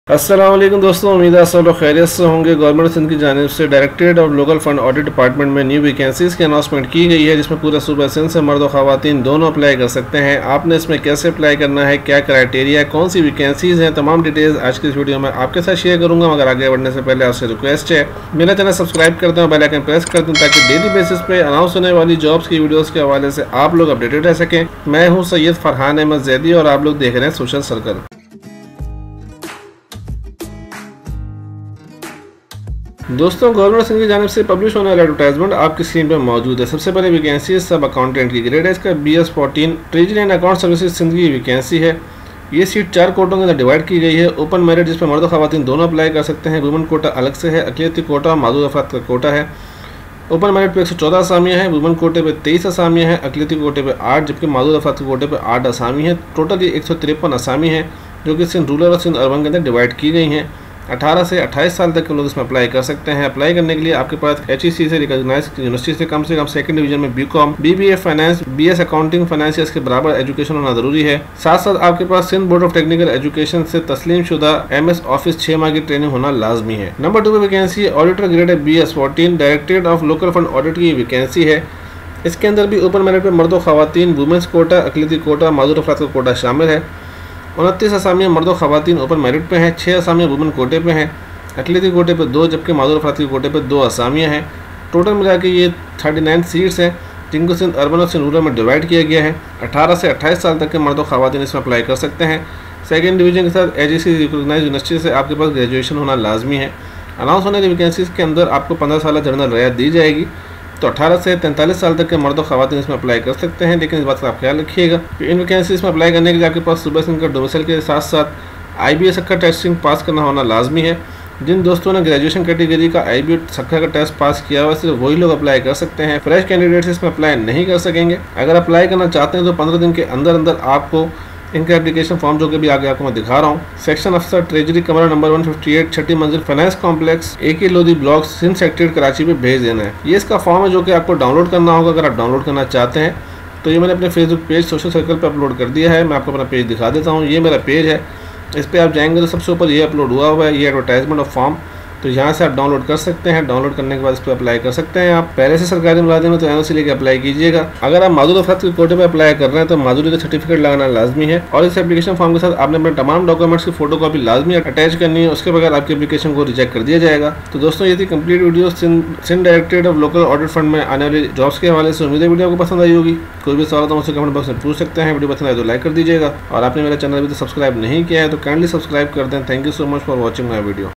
अस्सलाम वालेकुम दोस्तों, उम्मीद है सब लोग खैरियत से होंगे। गवर्नमेंट सिंध की जानिब से directorate of local fund audit department में न्यू वैकेंसीज़ की अनाउंसमेंट की गई है, जिसमें पूरा सूबा सिंध से मर्द और ख़वातीन दोनों अप्लाई कर सकते हैं। आपने इसमें कैसे अप्लाई करना है, क्या क्राइटेरिया, कौन सी वैकेंसीज़ हैं, तमाम डिटेल्स आज की इस वीडियो में आपके साथ शेयर करूँगा। मगर आगे बढ़ने से पहले आपसे रिक्वेस्ट है, मेरा चैनल सब्सक्राइब कर दें और बेल आइकन प्रेस कर दें ताकि डेली बेसिस पे अनाउंस होने वाली जॉब्स की वीडियोज़ के हवाले से आप लोग अपडेटेड रह सकें। मैं हूँ सैयद फरहान अहमद जैदी और आप लोग देख रहे हैं सोशल सर्कल। दोस्तों, गवर्नमेंट सिंध की जानिब से पब्लिश होने वाला एडवर्टाइजमेंट आपकी स्क्रीन पर मौजूद है। सबसे पहले वैकेंसी सब अकाउंटेंट की ग्रेड है, इसका BS14 treasury and account services Sindh की वैकेंसी है। ये सीट 4 कोटों के अंदर डिवाइड की गई है। ओपन मेरिट जिसमें मर्द और ख़वातीन दोनों अप्लाई कर सकते हैं। वुमेन कोटा अलग से है, अक़लियती कोटा और मादूर अफराद का कोटा है। ओपन मेरिट पे 114 असामियाँ हैं, वुमेन कोटे पे 23 असामियाँ हैं, अक़लियती कोटे पे 8, जबकि मादूर अफराद के कोटे पे 8 असामी हैं। टोटल ये 153 असामी हैं जो कि सिंध रूरल और सिंध अर्बन के अंदर डिवाइड की गई हैं। 18 से 28 साल तक के लोग इसमें अप्लाई कर सकते हैं। अप्लाई करने के लिए आपके पास HEC से रिकॉग्नाइज यूनिवर्सिटी से कम 2nd डिवीजन में BCom, BBA finance, BS accounting finance या इसके बराबर एजुकेशन होना जरूरी है। साथ साथ आपके पास Sindh board of technical education से तस्लीम शुदा MS ऑफिस 6 माह की ट्रेनिंग होना लाजमी है। नंबर 2 पे वैकेंसी ऑडिटर ग्रेड है BS14 directorate of local fund audit की वैकेंसी है। इसके अंदर भी ओपन मेरिट पे मर्द और ख़वातीन, वुमेन्स कोटा, अक़लियती कोटा, मादूर अफराद का कोटा शामिल है। 29 असामियाँ मर्द और ख़वातीन ओपन मेरिट पे हैं, 6 असामियाँ वुमेन कोटे पे हैं, अक़लियती कोटे पे 2, जबकि मादूर अफराद के कोटे पे 2 असामियाँ हैं। टोटल मिला के ये 39 सीट्स हैं जिनको सिंध अर्बन और सिंध रूरल में डिवाइड किया गया है। 18 से 28 साल तक के मर्द और ख़वातीन इसमें अप्लाई कर सकते हैं। 2nd डिवीजन के साथ HEC रिकॉग्नाइज यूनिवर्सिटी से आपके पास ग्रेजुएशन होना लाजमी है। अनाउंस होने वाली वैकेंसीज़ के अंदर आपको 15 साल जनरल रियायत दी जाएगी, तो 18 से 43 साल तक के मर्द और ख़वातीन इसमें अप्लाई कर सकते हैं। लेकिन इस बात का आप ख्याल रखिएगा कि इन वैकेंसीज में अप्लाई करने के लिए आपके पास सूबा सिंध का डोमिसाइल के साथ साथ IBA सक्का टेस्टिंग पास करना होना लाजमी है। जिन दोस्तों ने ग्रेजुएशन कैटेगरी का IBA सक्का का टेस्ट पास किया हुआ सिर्फ वही लोग अप्लाई कर सकते हैं। फ्रेश कैंडिडेट्स इसमें अप्लाई नहीं कर सकेंगे। अगर अप्लाई करना चाहते हैं तो 15 दिन के अंदर अंदर आपको इनका एप्लीकेशन फॉर्म, जो कि भी आगे आपको मैं दिखा रहा हूँ, सेक्शन अफसर ट्रेजरी कमरा नंबर 158 छठी मंजिल finance complex AK Lodhi block Sindh secretariat Karachi में भेज देना है। ये इसका फॉर्म है जो कि आपको डाउनलोड करना होगा। अगर आप डाउनलोड करना चाहते हैं तो ये मैंने अपने फेसबुक पेज सोशल सर्कल पर अपलोड कर दिया है। मैं आपको अपना पेज दिखा देता हूँ। ये मेरा पेज है, इस पर आप जाएंगे तो सबसे ऊपर ये अपलोड हुआ है, ये एडवर्टाइजमेंट ऑफ फॉर्म, तो यहाँ से आप डाउनलोड कर सकते हैं। डाउनलोड करने के बाद इस पर अप्लाई कर सकते हैं। आप पहले से सरकारी मुलाजिम में तो NOC लेके अप्लाई कीजिएगा। अगर आप मादूर अफराद के कोटे पे अप्लाई कर रहे हैं तो मादूरी का सर्टिफिकेट लगाना लाजमी है और इस एप्लीकेशन फॉर्म के साथ आपने अपने तमाम डॉक्यूमेंट्स की फोटो कॉपी लाजमी अटैच करनी है। उसके बगैर आपकी एप्लीकेशन को रिजेक्ट कर दिया जाएगा। तो दोस्तों, ये थी complete video Sindh directorate of local audit fund में आने वाली जॉब्स के हवाले से। उम्मीद है वीडियो आपको पसंद आई होगी। कोई भी सवाल तो मुझसे कमेंट बॉक्स में पूछ सकते हैं। वीडियो पसंद आए तो लाइक कर दीजिएगा और आपने मेरा चैनल अभी तक सब्सक्राइब नहीं किया है तो काइंडली सब्सक्राइब कर दें। Thank you so much for watching my video.